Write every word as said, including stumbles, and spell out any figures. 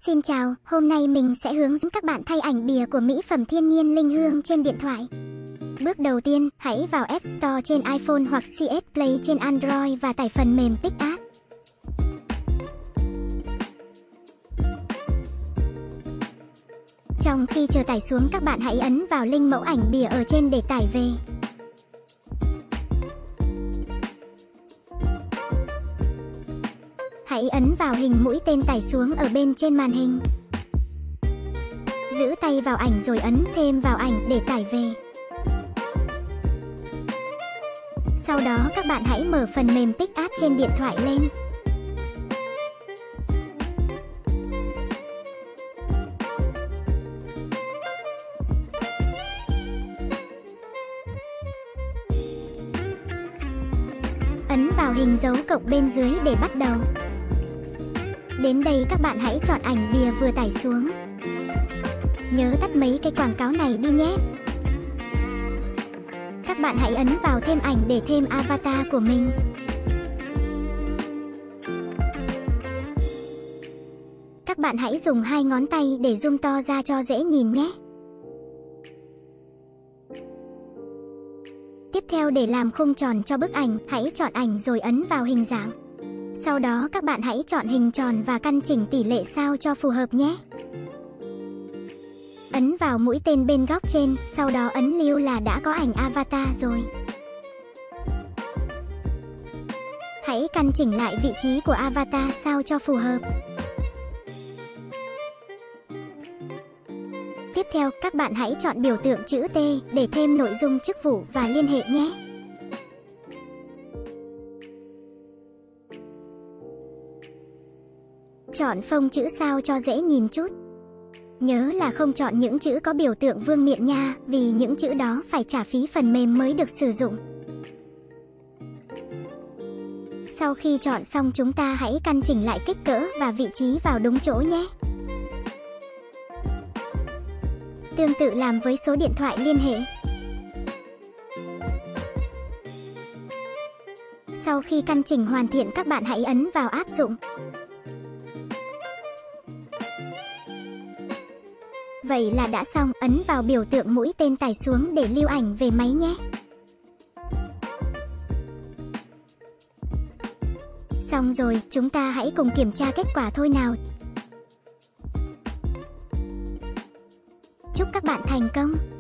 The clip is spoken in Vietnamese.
Xin chào, hôm nay mình sẽ hướng dẫn các bạn thay ảnh bìa của mỹ phẩm thiên nhiên Linh Hương trên điện thoại. Bước đầu tiên, hãy vào App Store trên iPhone hoặc xê ét Play trên Android và tải phần mềm PicArt. Trong khi chờ tải xuống, các bạn hãy ấn vào link mẫu ảnh bìa ở trên để tải về. Hãy ấn vào hình mũi tên tải xuống ở bên trên màn hình. Giữ tay vào ảnh rồi ấn thêm vào ảnh để tải về. Sau đó các bạn hãy mở phần mềm PicArt trên điện thoại lên. Ấn vào hình dấu cộng bên dưới để bắt đầu. Đến đây các bạn hãy chọn ảnh bìa vừa tải xuống. Nhớ tắt mấy cái quảng cáo này đi nhé. Các bạn hãy ấn vào thêm ảnh để thêm avatar của mình. Các bạn hãy dùng hai ngón tay để zoom to ra cho dễ nhìn nhé. Tiếp theo, để làm khung tròn cho bức ảnh, hãy chọn ảnh rồi ấn vào hình dạng. Sau đó các bạn hãy chọn hình tròn và căn chỉnh tỷ lệ sao cho phù hợp nhé. Ấn vào mũi tên bên góc trên, sau đó ấn lưu là đã có ảnh avatar rồi. Hãy căn chỉnh lại vị trí của avatar sao cho phù hợp. Tiếp theo, các bạn hãy chọn biểu tượng chữ T để thêm nội dung chức vụ và liên hệ nhé. Chọn phông chữ sao cho dễ nhìn chút. Nhớ là không chọn những chữ có biểu tượng vương miện nha, vì những chữ đó phải trả phí phần mềm mới được sử dụng. Sau khi chọn xong, chúng ta hãy căn chỉnh lại kích cỡ và vị trí vào đúng chỗ nhé. Tương tự làm với số điện thoại liên hệ. Sau khi căn chỉnh hoàn thiện, các bạn hãy ấn vào áp dụng. Vậy là đã xong, ấn vào biểu tượng mũi tên tải xuống để lưu ảnh về máy nhé. Xong rồi, chúng ta hãy cùng kiểm tra kết quả thôi nào. Chúc các bạn thành công!